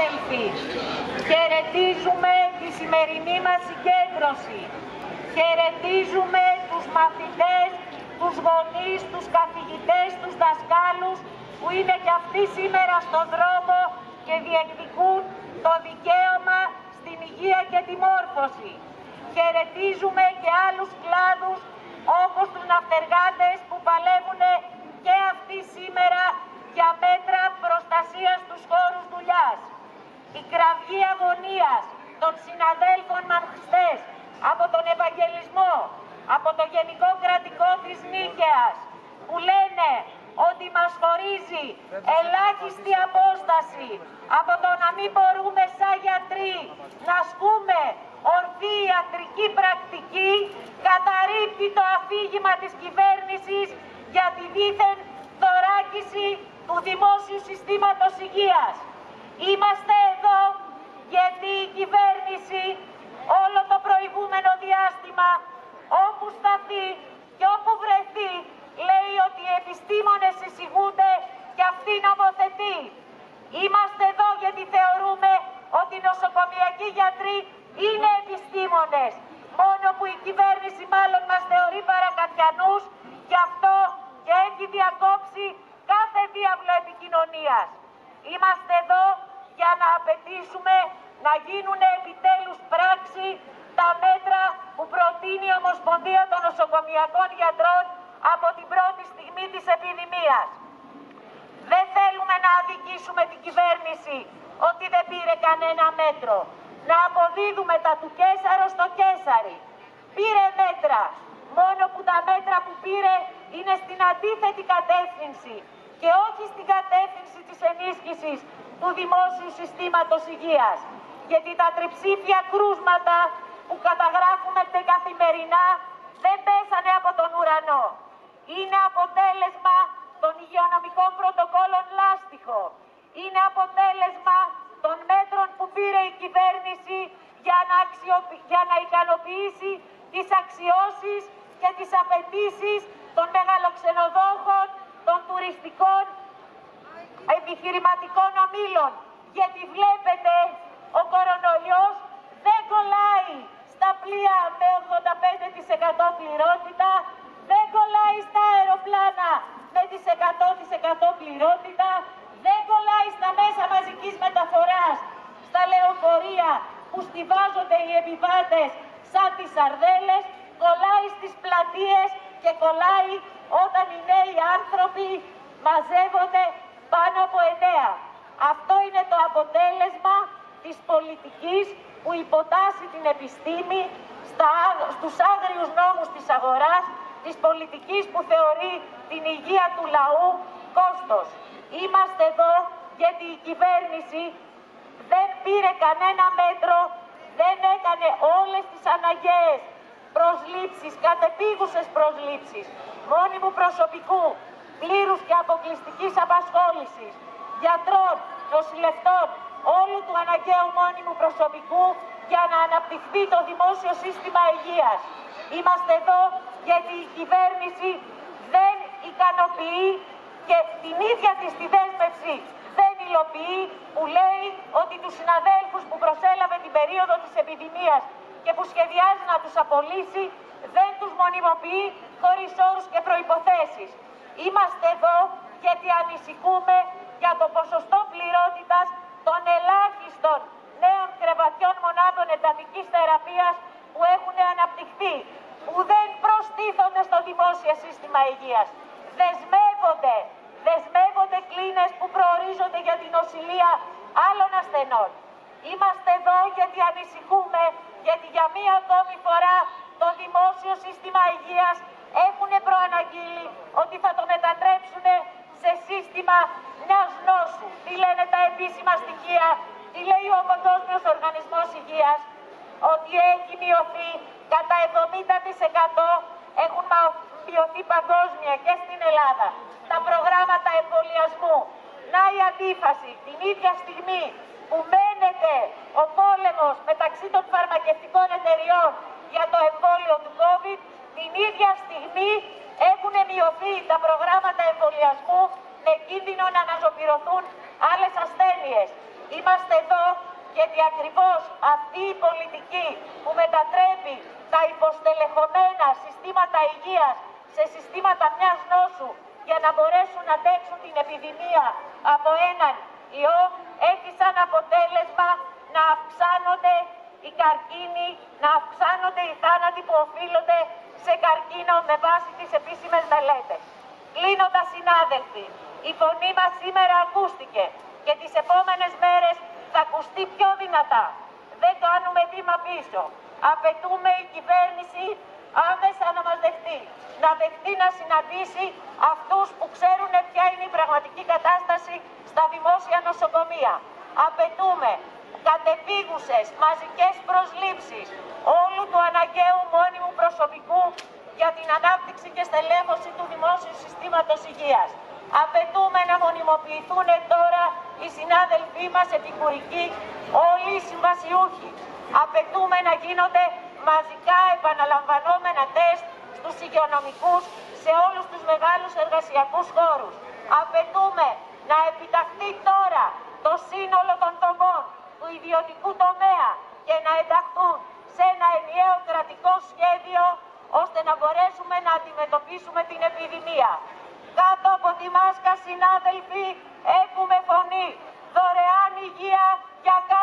συνάδελφοι, χαιρετίζουμε τη σημερινή μας συγκέντρωση. Χαιρετίζουμε τους μαθητές, τους γονείς, τους καθηγητές, τους δασκάλους που είναι και αυτοί σήμερα στον δρόμο και διεκδικούν το δικαίωμα στην υγεία και τη μόρφωση. Χαιρετίζουμε και άλλους κλάδους όπως τους ναυτεργάτες που παλεύουν και αυτοί σήμερα για μέτρα προστασίας στους χώρους δουλειάς. Η κραυγή αγωνίας των συναδέλφων μαχιστές από τον Ευαγγελισμό, από το Γενικό Κρατικό της Νίκαιας, που λένε ότι μας χωρίζει ελάχιστη απόσταση από το να μην μπορούμε σαν γιατροί να ασκούμε ορθή ιατρική πρακτική, καταρρίπτει το αφήγημα της κυβέρνησης για τη δίθεν θωράκιση του δημόσιου συστήματος υγείας. Είμαστε εδώ γιατί η κυβέρνηση όλο το προηγούμενο διάστημα όπου σταθεί και όπου βρεθεί λέει ότι οι επιστήμονες εισηγούνται και αυτή νομοθετεί. Είμαστε εδώ γιατί θεωρούμε ότι οι νοσοκομιακοί γιατροί είναι επιστήμονες, μόνο που η κυβέρνηση μάλλον μας θεωρεί παρακατιανούς, γι' αυτό και έχει διακόψει κάθε διάβλο επικοινωνίας. Είμαστε εδώ για να απαιτήσουμε να γίνουν επιτέλους πράξη τα μέτρα που προτείνει η Ομοσπονδία των Νοσοκομιακών Γιατρών από την πρώτη στιγμή της επιδημίας. Δεν θέλουμε να αδικήσουμε την κυβέρνηση ότι δεν πήρε κανένα μέτρο. Να αποδίδουμε τα του Καίσαρο στο Καίσαρι. Πήρε μέτρα, μόνο που τα μέτρα που πήρε είναι στην αντίθετη κατεύθυνση και όχι στην κατεύθυνση της ενίσχυσης του δημόσιου συστήματος υγείας. Γιατί τα τριψήφια κρούσματα που καταγράφουμε καθημερινά δεν πέσανε από τον ουρανό. Είναι αποτέλεσμα των υγειονομικών πρωτοκόλων λάστιχο. Είναι αποτέλεσμα των μέτρων που πήρε η κυβέρνηση για να ικανοποιήσει τις αξιώσεις και τις απαιτήσεις των μεγαλοξενοδόχων, των τουριστικών επιχειρηματικών ομίλων. Γιατί βλέπετε, ο κορονοϊός δεν κολλάει στα πλοία με 85% πληρότητα, δεν κολλάει στα αεροπλάνα με τις 100% πληρότητα, δεν κολλάει στα μέσα μαζικής μεταφοράς, στα λεωφορεία που στιβάζονται οι επιβάτες σαν τις σαρδέλες, κολλάει στις πλατείες και κολλάει όταν οι νέοι άνθρωποι μαζεύονται πάνω από 9. Αυτό είναι το αποτέλεσμα της πολιτικής που υποτάσσει την επιστήμη στους άγριους νόμους της αγοράς, της πολιτικής που θεωρεί την υγεία του λαού κόστος. Είμαστε εδώ γιατί η κυβέρνηση δεν πήρε κανένα μέτρο, δεν έκανε όλες τις αναγκαίες προσλήψεις, κατεπίγουσες προσλήψεις, μόνιμου προσωπικού, πλήρους και αποκλειστικής απασχόλησης, γιατρών, νοσηλευτών, όλου του αναγκαίου μόνιμου προσωπικού για να αναπτυχθεί το δημόσιο σύστημα υγείας. Είμαστε εδώ γιατί η κυβέρνηση δεν ικανοποιεί και την ίδια της τη δέσμευση δεν υλοποιεί, που λέει ότι τους συναδέλφους που προσέλαβε την περίοδο της επιδημίας και που σχεδιάζει να τους απολύσει δεν τους μονιμοποιεί χωρίς όρους και προϋποθέσεις. Είμαστε εδώ γιατί ανησυχούμε για το ποσοστό πληρότητας των ελάχιστων νέων κρεβατιών μονάδων εντατικής θεραπείας που έχουν αναπτυχθεί, που δεν προστίθονται στο δημόσιο σύστημα υγείας. Δεσμεύονται κλίνες που προορίζονται για την νοσηλεία άλλων ασθενών. Είμαστε εδώ γιατί ανησυχούμε, γιατί για μία ακόμη φορά το δημόσιο σύστημα υγείας έχουν προαναγγείλει ότι θα το μετατρέψουν σε σύστημα μιας νόσου. Τι λένε τα επίσημα στοιχεία, τι λέει ο Παγκόσμιος Οργανισμός Υγείας, ότι έχει μειωθεί κατά 70%, έχουν μειωθεί παγκόσμια και στην Ελλάδα τα προγράμματα εμβολιασμού. Να η αντίφαση, την ίδια στιγμή που μένεται ο πόλεμος μεταξύ των φαρμακευτικών εταιριών για το εμβόλιο του COVID, την ίδια στιγμή έχουν μειωθεί τα προγράμματα εμβολιασμού με κίνδυνο να αναζωπυρωθούν άλλες ασθένειες. Είμαστε εδώ γιατί ακριβώς αυτή η πολιτική που μετατρέπει τα υποστελεχωμένα συστήματα υγείας σε συστήματα μιας νόσου για να μπορέσουν να αντέξουν την επιδημία από έναν ιό, έχει σαν αποτέλεσμα να αυξάνονται οι καρκίνοι, να αυξάνονται οι θάνατοι που οφείλονται σε καρκίνο με βάση τις επίσημες μελέτες. Κλείνοντας, συνάδελφοι, η φωνή μας σήμερα ακούστηκε και τις επόμενες μέρες θα ακουστεί πιο δυνατά. Δεν κάνουμε βήμα πίσω. Απαιτούμε η κυβέρνηση άμεσα να μας δεχτεί. Να δεχτεί να συναντήσει αυτούς που ξέρουν ποια είναι η πραγματική κατάσταση στα δημόσια νοσοκομεία. Απαιτούμε κατεπίγουσες μαζικές προσλήψεις όλου του αναγκαίου μόνιμου προσωπικού για την ανάπτυξη και στελέχωση του δημόσιου συστήματος υγείας. Απαιτούμε να μονιμοποιηθούν τώρα οι συνάδελφοί μας επικουρικοί, όλοι οι συμβασιούχοι. Απαιτούμε να γίνονται μαζικά επαναλαμβανόμενα τεστ στους υγειονομικούς σε όλους τους μεγάλους εργασιακούς χώρους. Απαιτούμε να επιταχθεί τώρα το σύνολο των δομών του ιδιωτικού τομέα και να ενταχθούν σε ένα ενιαίο κρατικό σχέδιο ώστε να μπορέσουμε να αντιμετωπίσουμε την επιδημία. Κάτω από τη μάσκα, συνάδελφοι, έχουμε φωνή. Δωρεάν υγεία για